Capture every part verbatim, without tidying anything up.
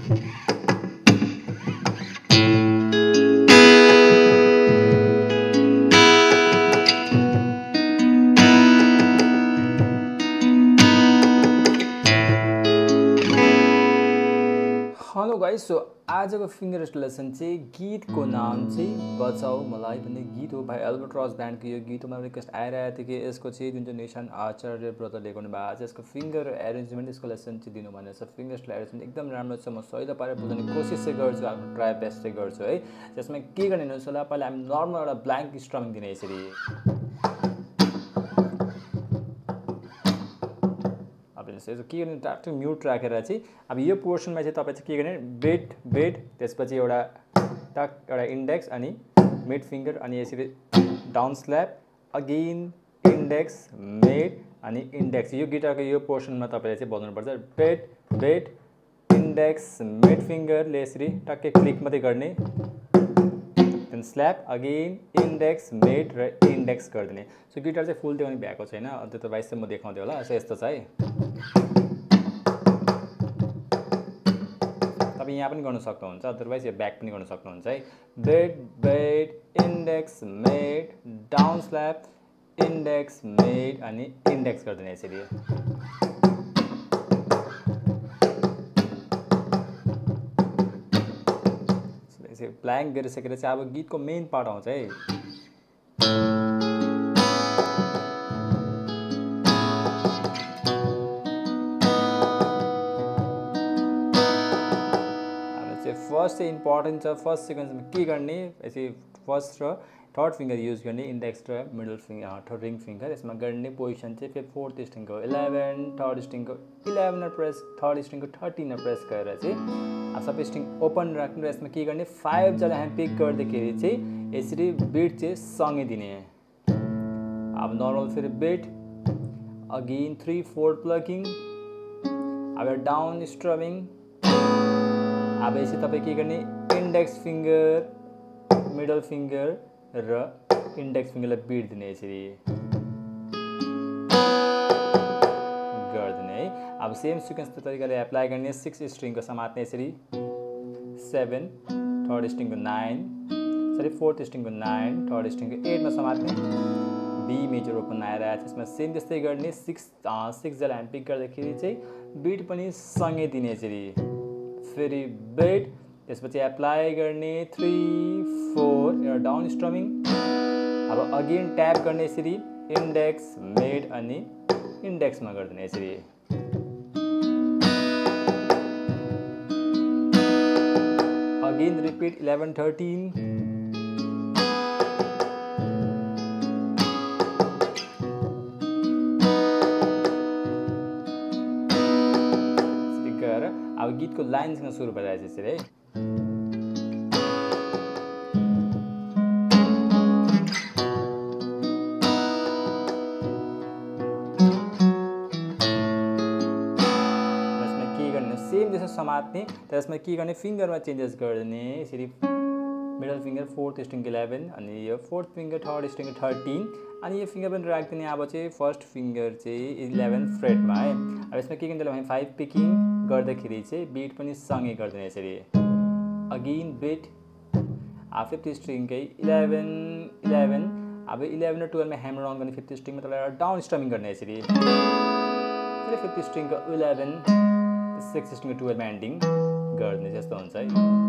Hello guys, so आजको finger lesson चाहिँ गीतको नाम चाहिँ बचाऊ मलाई भन्ने गीत हो। भाइ अल्बाट्रस ब्यान्डको यो गीत हो। मलाई रिक्वेस्ट आइरहेको थियो कि यसको चाहिँ जुन चाहिँ निशान्त आचार्य ब्रदरले लेख्नु भएको छ यसको फिङ्गर एरेन्जमेन्ट यसको लेसन चाहिँ दिनु भनेको छ। फिङ्गर स्टाइल एरेन्जमेन्ट एकदम राम्रो छ। म सहिलो पारेर बुझाउने कोसिस चाहिँ गर्छु, आफ्नो ट्राई बेस्ट चाहिँ गर्छु है। त्यसमा के गर्ने हुनुहुन्छ होला, पहिला हामी नर्मल एउटा ब्ल्याङ्क स्ट्रमिङ दिने यसरी। अब के गर्ने ट्याक्क म्युट राखेर चाहिँ अब यो पोर्सनमा चाहिँ तपाईँ चाहिँ के गर्ने, बेड बेड त्यसपछि एउटा टक एउटा इन्डेक्स अनि मिड फिङ्गर अनि यसरी down slap again index mid अनि इन्डेक्स। यो गिटारको यो पोर्सनमा तपाईँले चाहिँ बजाउनुपर्छ। बेड बेड इन्डेक्स मिड फिङ्गरले यसरी टक्कै क्लिक मात्रै गर्ने, then slap again index mid र इन्डेक्स गरिदिने। सो गिटार चाहिँ फुल देखाउने भ्याएको छैन, अदरवाइज चाहिँ म देखाउँदै होला। सो यस्तो छ है। तपाईँ यहाँ पनि गर्न सक्नुहुन्छ, अदरवाइज यो ब्याक पनि गर्न सक्नुहुन्छ है। बेड बेड index mid down slap index mid अनि इन्डेक्स गरिदिने यसरी। यसरी ब्ल्याङ्क गरिसकेर चाहिँ अब गीतको मेन पार्ट आउँछ है। फर्स्ट चाहिँ इम्पोर्टेन्ट छ। फर्स्ट सिक्वेन्समा के गर्ने, यसरी फर्स्ट र थर्ड फिङ्गर युज गर्ने, इन्डेक्स र middle finger third ring finger. यसमा गर्ने पोजिसन चाहिँ फिफ्थ फोर्थ स्ट्रिङको इलेभेन, थर्ड स्ट्रिङको इलेभेनमा प्रेस, थर्ड स्ट्रिङको थर्टिनमा प्रेस गरेर चाहिँ सबै स्ट्रिङ ओपन राख्नु। र यसमा के गर्ने, फाइभ जसलाई हामी पिक गर्दाखेरि चाहिँ यसरी बिट चाहिँ सँगै दिने। अब नर्मल फेरि beat again three four plucking, अब डाउन स्ट्रमिङ। अब यसरी तपाईँ के गर्ने, इन्डेक्स फिङ्गर मिडल फिङ्गर र इन्डेक्स फिङ्गरलाई बिट दिने यसरी गरिदिने है। अब सेम सिक्वेन्स तरिकाले एप्लाई गर्ने। सिक्स स्ट्रिङको समात्ने यसरी, सेभेन थर्ड स्ट्रिङको नाइन सरी फोर्थ स्ट्रिङको नाइन थर्ड स्ट्रिङको एटमा समात्ने, बी मेजर ओपन आएर त्यसमा सेम त्यस्तै गर्ने। सिक्स सिक्स जसलाई हामी पिक गर्दाखेरि चाहिँ बिट पनि सँगै दिने यसरी। फेरि बेड त्यसपछि एप्लाई गर्ने थ्री फोर एउटा डाउन स्ट्रमिङ। अब अगेन ट्याप गर्ने यसरी, इन्डेक्स मिड अनि इन्डेक्समा गरिदिने यसरी। Again repeat eleven thirteen. अब गीतको लाइनसँग सुरु भइरहेछ यसरी है। यसमा के गर्ने, सेम जस्तो समात्ने, त्यसमा के गर्ने, फिङ्गरमा चेन्जेस गरिदिने यसरी। मिडल फिङ्गर फोर्थ स्ट्रिङको इलेभेन अनि यो फोर्थ फिङ्गर थर्ड स्ट्रिङको थर्टिन अनि यो फिङ्गर पनि राखिदिने। अब चाहिँ फर्स्ट फिङ्गर चाहिँ इलेभेन फ्रेटमा है। अब यसमा के गर्ने, हामी फाइभ पिकिङ गर्दाखेरि चाहिँ बिट पनि सँगै गरिदिने यसरी। अगेन बिट अब फिफ्थ स्ट्रिङकै इलेभेन इलेभेन अब इलेभेन र टुवेल्भमा ह्यामर अन गर्ने, फिफ्थ स्ट्रिङमा त्यसलाई डाउन स्ट्रमिङ गर्ने यसरी। फेरि फिफ्थ स्ट्रिङको इलेभेन सिक्स स्ट्रिङको टुवेल्भमा एन्डिङ गरिदिने जस्तो हुन्छ है।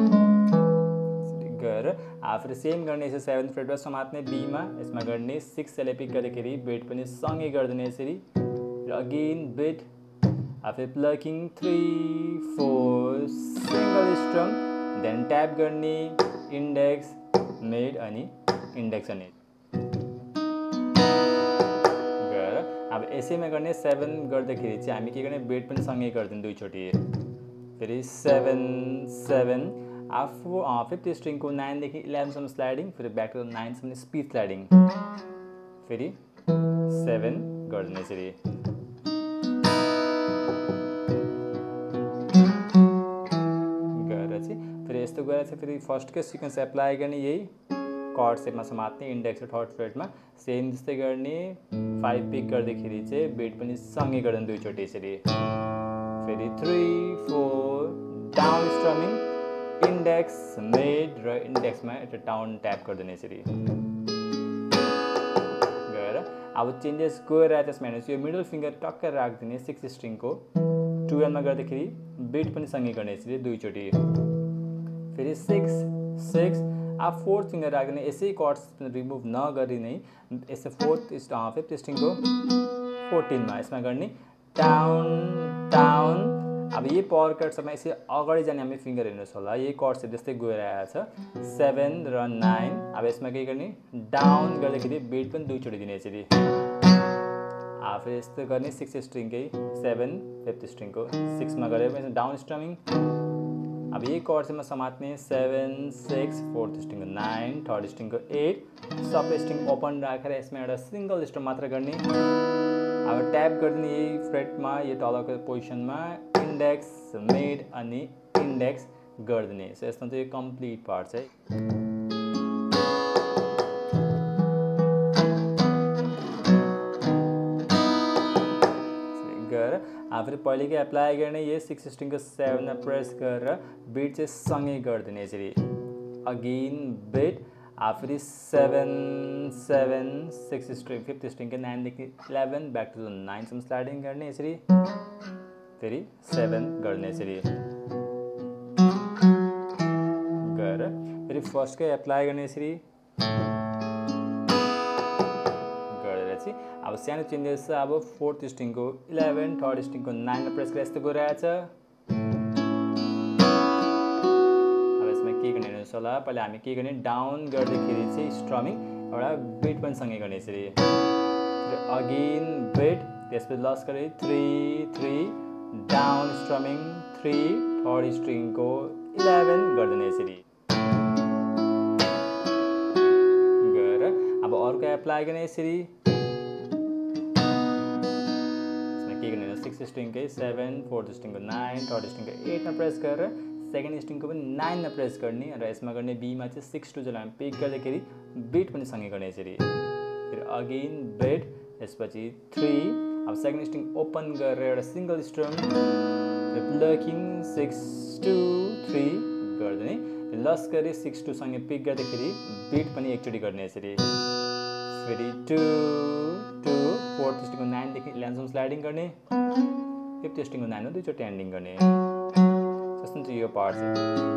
गरेर फेरि सेम गर्ने यसरी सेभेन फ्रेटमा समात्ने बीमा, यसमा गर्ने सिक्स जसलाई पिक गर्दाखेरि बिट पनि सँगै गरिदिने यसरी। र अगेन बिट फेरि plucking three four single strum, then tap गर्ने इन्डेक्स मिड अनि इन्डेक्स अनि गरेर अब यसैमा गर्ने सेभेन गर्दाखेरि चाहिँ हामी के गर्ने, बिट पनि सँगै गरिदिने दुईचोटि। फेरि सेभेन सेभेन आफू फिफ्थ स्ट्रिङको नाइनदेखि इलेभेनसम्म स्लाइडिङ, फेरि ब्याक टु नाइनसम्म स्पिड स्लाइडिङ, फेरि सेभेन गरिदिने यसरी। गरेर चाहिँ फेरि यस्तो गरेर चाहिँ फेरि फर्स्टकै सिक्वेन्स एप्लाई गर्ने, यही कर्ड सेपमा समात्ने, इन्डेक्स र थर्ड फ्रेटमा सेम जस्तै गर्ने। फाइभ पिक गर्दाखेरि चाहिँ बिट पनि सँगै गरिदिने दुईचोटि यसरी। फेरि three four down index mid र इन्डेक्समा एउटा डाउन ट्याप गरिदिने यसरी गएर अब चेन्जेस गएर त्यसमा हेर्नुहोस् यो मिडल फिङ्गर टक्कै राखिदिने सिक्स स्ट्रिङको टुवेल्भमा गर्दाखेरि बिट पनि सँगै गर्ने यसरी दुईचोटि फेरि सिक्स सिक्स अब फोर्थ फिङ्गर राखिदिने यसै कर्ड्स रिमुभ नगरी नै यसै फोर्थ फिफ्थ स्ट्रिङको फोर्टिनमा यसमा गर्ने डाउन डाउन अब यही पावर कर्ड्समा यसै अगाडि जाने हामी फिङ्गर हेर्नुहोस् होला यही कर्ड्स त्यस्तै गएर आएछ सेभेन र नाइन अब यसमा के गर्ने डाउन गर्दाखेरि बिट पनि दुईचोटि दिने यसरी अब यस्तो गर्ने सिक्स स्ट्रिङकै सेभेन फिफ्थ स्ट्रिङको सिक्समा गरेर डाउन स्ट्रमिङ अब यही कर्ड्समा समात्ने सेभेन सिक्स फोर्थ स्ट्रिङको नाइन थर्ड स्ट्रिङको एट सब स्ट्रिङ ओपन राखेर यसमा एउटा सिङ्गल स्ट्रम मात्र गर्ने अब ट्याप गरिदिने यही फ्रेटमा यो तलको पोजिसनमा इन्डेक्स मिड अनि इन्डेक्स गरिदिने सो यसमा चाहिँ यो कम्प्लिट पार्ट चाहिँ गरेर अब फेरि पहिलेकै एप्लाई गर्ने यही सिक्स स्ट्रिङको सेभेनमा प्रेस गरेर बिट चाहिँ सँगै गरिदिने यसरी अगेन बिट अब फेरि seven seven six string fifth स्ट्रिङको नाइनदेखि इलेभेन ब्याक टु नाइनसम्म स्लाइडिङ गर्ने यसरी फेरि सेभेन गर्ने यसरी गरेर फेरि फर्स्टकै एप्लाई गर्ने यसरी गरेर चाहिँ अब सानो चेन्जेस छ अब फोर्थ स्ट्रिङको इलेभेन थर्ड स्ट्रिङको नाइनमा प्रेस गरेर यस्तो गइरहेछ अब यसमा के गर्ने हेर्नुहोस् होला पहिला हामी के गर्ने डाउन गर्दाखेरि चाहिँ स्ट्रमिङ एउटा बिट पनि सँगै गर्ने यसरी अगेन बिट त्यसपछि लस गरे three three down strumming three third स्ट्रिङको इलेभेन गरिदिने यसरी गरेर अब अर्को एप्लाई गर्ने यसरी के गर्ने सिक्स स्ट्रिङकै सेभेन फोर्थ स्ट्रिङको नाइन थर्ड स्ट्रिङको एटमा प्रेस गरेर सेकेन्ड स्ट्रिङको पनि नाइनमा प्रेस गर्ने र यसमा गर्ने बीमा चाहिँ सिक्स टू जसलाई हामी पिक गर्दाखेरि बिट पनि सँगै गर्ने यसरी फेरि अगेन बिट त्यसपछि थ्री अब सेकेन्ड स्ट्रिङ ओपन गरेर एउटा single strum plucking six two three गरिदिने लस गरी सिक्स टू सँगै पिक गर्दाखेरि बिट पनि एकचोटि गर्ने यसरी फेरि टू टू फोर्थ स्ट्रिङको नाइनदेखि इलेभेनसम्म स्लाइडिङ गर्ने फिफ्थ स्ट्रिङको नाइनमा दुईचोटि एन्डिङ गर्ने जस्तो चाहिँ यो पार्ट चाहिँ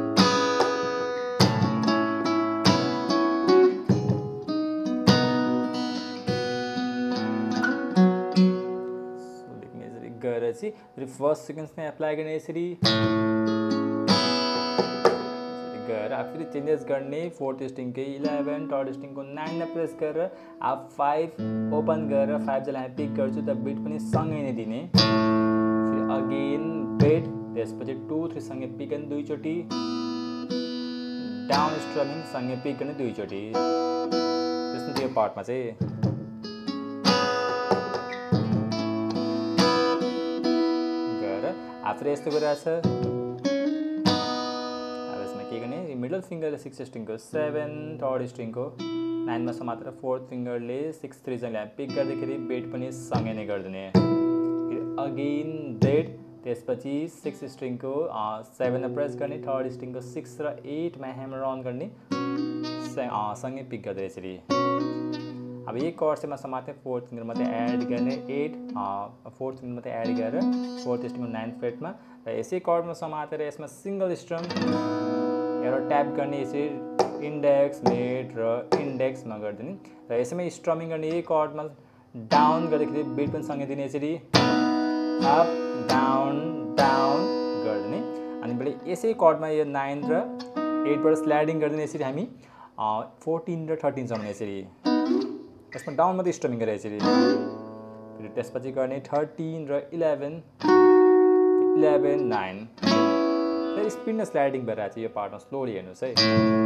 गरेर चाहिँ फेरि फर्स्ट सिक्वेन्समा एप्लाई गर्ने यसरी गरेर अब फेरि चेन्जेस गर्ने फोर्थ स्ट्रिङकै इलेभेन थर्ड स्ट्रिङको नाइनमा प्रेस गरेर अब फाइभ ओपन गरेर फाइभ जसलाई हामी पिक गर्छु त बिट पनि सँगै नै दिने फेरि अगेन बिट त्यसपछि टू थ्री सँगै पिक गर्ने दुईचोटि डाउन स्ट्रमिङ सँगै पिक गर्ने दुईचोटि त्यसमा त्यो पार्टमा चाहिँ आफूले यस्तो गरिरहेछ अब यसमा के गर्ने मिडल फिङ्गरले सिक्स स्ट्रिङको सेभेन थर्ड स्ट्रिङको नाइनमा समातेर फोर्थ फिङ्गरले सिक्स थ्री जसले हामी पिक गर्दाखेरि बेट पनि सँगै नै गरिदिने फेरि अगेन बेट त्यसपछि सिक्स स्ट्रिङको सेभेनमा प्रेस गर्ने थर्ड स्ट्रिङको सिक्स र एटमा ह्यामर अन गर्ने सँगै पिक गर्दै यसरी अब यही कर्ड चाहिँ समाते फोर्थ फिङ्गर मात्रै एड गर्ने एट फोर्थ फिङ्गर मात्रै एड गरेर फोर्थ स्ट्रिङको नाइन्थ फ्रेटमा र यसै कर्डमा समातेर यसमा सिङ्गल स्ट्रम एउटा ट्याप गर्ने यसरी इन्डेक्स मिड र इन्डेक्समा गरिदिने र यसैमा स्ट्रमिङ गर्ने यही कर्डमा डाउन गर्दाखेरि बिट पनि सँगै दिने यसरी अप डाउन डाउन गरिदिने अनि फेरि यसै कर्डमा यो नाइन र एटबाट स्लाइडिङ गरिदिने यसरी हामी फोर्टिन र थर्टिनसम्म यसरी यसमा डाउन मात्रै स्ट्रमिङ गरेर यसरी फेरि त्यसपछि गर्ने थर्टिन र इलेभेन इलेभेन नाइन फेरि स्पिडमा स्लाइडिङ भएर चाहिँ यो पार्टमा स्लोली हेर्नुहोस् है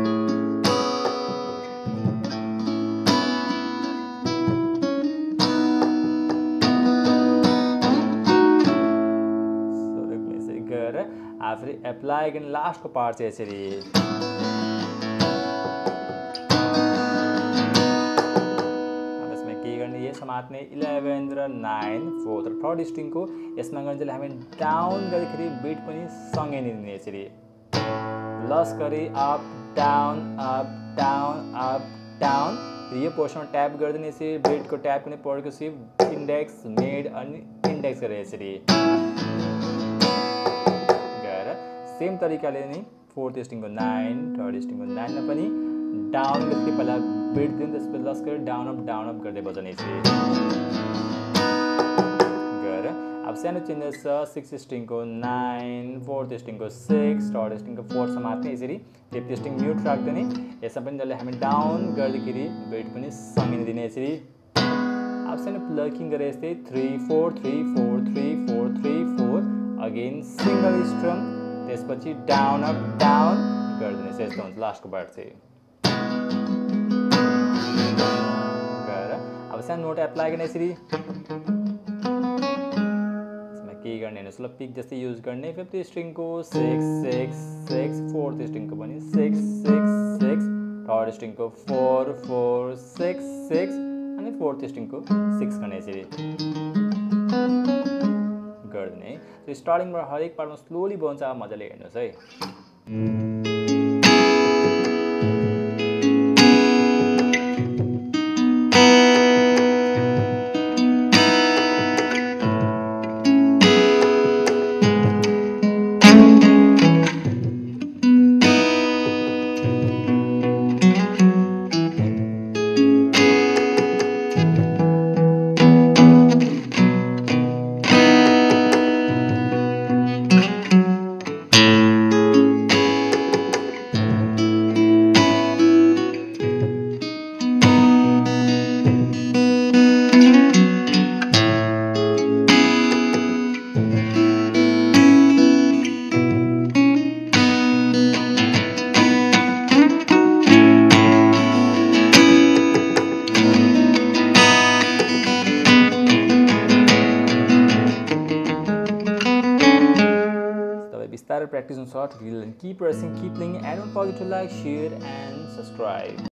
गरेर फेरि एप्लाई गर्ने लास्टको पार्ट चाहिँ यसरी समात्ने इलेभेन र नाइन फोर्थ र थर्ड स्ट्रिङको यसमा गर्ने चाहिँ हामी डाउन गर्दाखेरि बिट पनि सँगै नै दिने यसरी लस्करी up down up down up down. यो पोर्सनमा ट्याप गरिदिने यसरी ब्रेडको ट्याप पनि पढेपछि इन्डेक्स मिड अनि इन्डेक्स गरेर यसरी गएर सेम तरिकाले नै फोर्थ स्ट्रिङको नाइन थर्ड स्ट्रिङको नाइनमा पनि डाउन लेख्दै पहिला ब्रेड दिनु त्यसपछि लस्करी डाउन अप डाउन अप गर्दै बजाउने यसरी गएर अब सानो चेन्जेस छ सिक्स स्ट्रिङको नाइन फोर्थ स्ट्रिङको सिक्स थर्ड स्ट्रिङको फोरसम्म मात्रै यसरी फिफ्थ स्ट्रिङ म्युट राख्दैन यसमा पनि जसले हामी डाउन गर्दाखेरि ब्रेड पनि सँगै दिने यसरी अब सानो प्लकिङ गरेर यस्तै three four three four three four three four again single strum त्यसपछि डाउन अप डाउन गरिदिने यस्तो हुन्छ लास्टको पार्ट चाहिँ गएर अब सानो नोट एप्लाई गर्ने यसरी के गर्ने हेर्नुहोस् ल पिक जस्तै युज गर्ने फिफ्थ स्ट्रिङको सिक्स सिक्स सिक्स फोर्थ स्ट्रिङको पनि सिक्स सिक्स सिक्स थर्ड स्ट्रिङको फोर फोर सिक्स सिक्स अनि फोर्थ स्ट्रिङको सिक्स गर्ने यसरी गरिदिने है। सो स्टार्टिङबाट हरेक पार्टमा स्लोली बन्छ मजाले हेर्नुहोस् है। Practice on short reel and keep pressing, keep playing, and don't forget to like, share and subscribe.